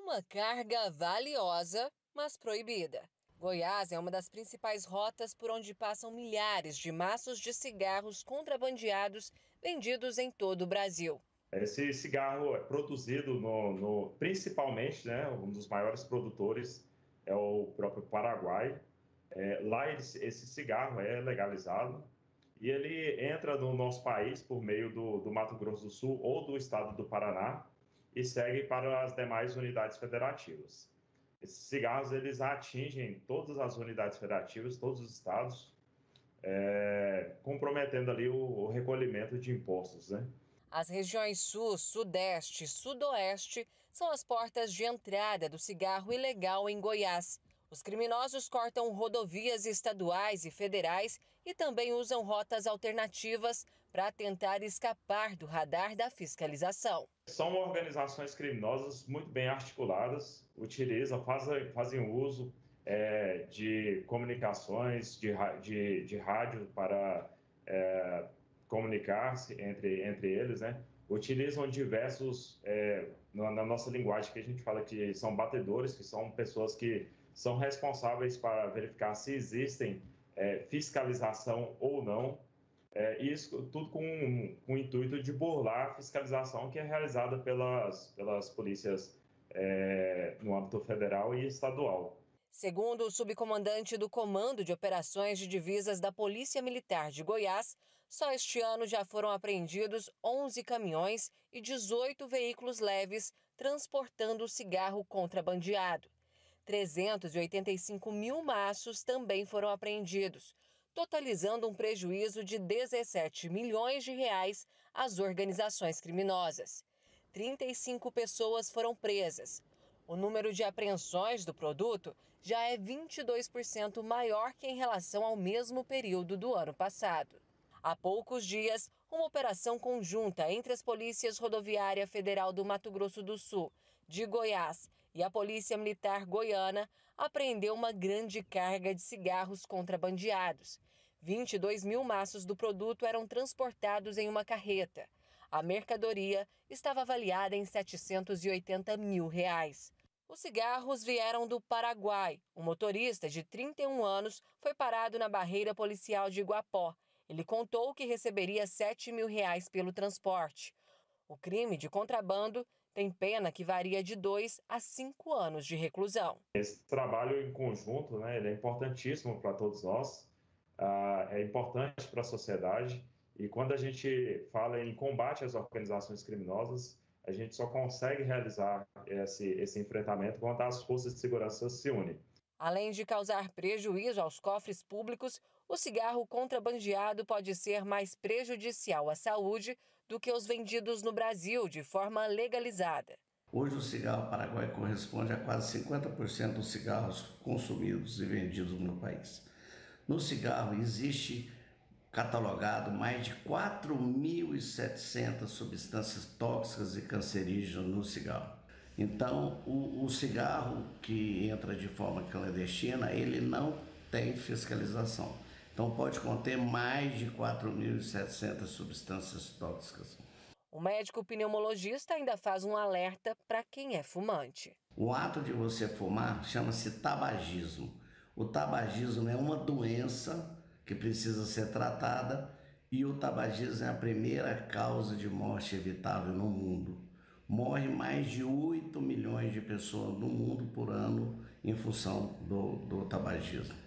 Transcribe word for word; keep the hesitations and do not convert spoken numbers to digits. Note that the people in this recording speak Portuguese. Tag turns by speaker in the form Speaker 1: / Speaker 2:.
Speaker 1: Uma carga valiosa, mas proibida. Goiás é uma das principais rotas por onde passam milhares de maços de cigarros contrabandeados vendidos em todo o Brasil.
Speaker 2: Esse cigarro é produzido no, no- principalmente, né, um dos maiores produtores é o próprio Paraguai. É, lá esse, esse cigarro é legalizado e ele entra no nosso país por meio do, do Mato Grosso do Sul ou do estado do Paraná e segue para as demais unidades federativas. Esses cigarros eles atingem todas as unidades federativas, todos os estados, é, comprometendo ali o, o recolhimento de impostos, né?
Speaker 1: As regiões Sul, Sudeste e Sudoeste são as portas de entrada do cigarro ilegal em Goiás. Os criminosos cortam rodovias estaduais e federais e também usam rotas alternativas para tentar escapar do radar da fiscalização.
Speaker 2: São organizações criminosas muito bem articuladas, utilizam, fazem, fazem uso é, de comunicações, de, de, de rádio para é, comunicar-se entre, entre eles, né? Utilizam diversos, é, na, na nossa linguagem que a gente fala que são batedores, que são pessoas que são responsáveis para verificar se existem é, fiscalização ou não. É, isso tudo com, com o intuito de burlar a fiscalização que é realizada pelas, pelas polícias é, no âmbito federal e estadual.
Speaker 1: Segundo o subcomandante do Comando de Operações de Divisas da Polícia Militar de Goiás, só este ano já foram apreendidos onze caminhões e dezoito veículos leves transportando cigarro contrabandeado. trezentos e oitenta e cinco mil maços também foram apreendidos, totalizando um prejuízo de dezessete milhões de reais às organizações criminosas. trinta e cinco pessoas foram presas. O número de apreensões do produto já é vinte e dois por cento maior que em relação ao mesmo período do ano passado. Há poucos dias, uma operação conjunta entre as Polícias Rodoviária Federal do Mato Grosso do Sul, de Goiás e a Polícia Militar Goiana apreendeu uma grande carga de cigarros contrabandeados. vinte e dois mil maços do produto eram transportados em uma carreta. A mercadoria estava avaliada em setecentos e oitenta mil reais. Os cigarros vieram do Paraguai. O motorista, de trinta e um anos, foi parado na barreira policial de Iguapó. Ele contou que receberia sete mil reais pelo transporte. O crime de contrabando tem pena que varia de dois a cinco anos de reclusão.
Speaker 2: Esse trabalho em conjunto, né, ele é importantíssimo para todos nós, ah, é importante para a sociedade e quando a gente fala em combate às organizações criminosas, a gente só consegue realizar esse, esse enfrentamento quando as forças de segurança se unem.
Speaker 1: Além de causar prejuízo aos cofres públicos, o cigarro contrabandeado pode ser mais prejudicial à saúde do que os vendidos no Brasil de forma legalizada.
Speaker 3: Hoje o cigarro paraguai corresponde a quase cinquenta por cento dos cigarros consumidos e vendidos no país. No cigarro existe catalogado mais de quatro mil e setecentas substâncias tóxicas e cancerígenas no cigarro. Então, o, o cigarro que entra de forma clandestina, ele não tem fiscalização. Então, pode conter mais de quatro mil e setecentas substâncias tóxicas.
Speaker 1: O médico pneumologista ainda faz um alerta para quem é fumante.
Speaker 3: O ato de você fumar chama-se tabagismo. O tabagismo é uma doença que precisa ser tratada e o tabagismo é a primeira causa de morte evitável no mundo. Morre mais de oito milhões de pessoas no mundo por ano em função do, do tabagismo.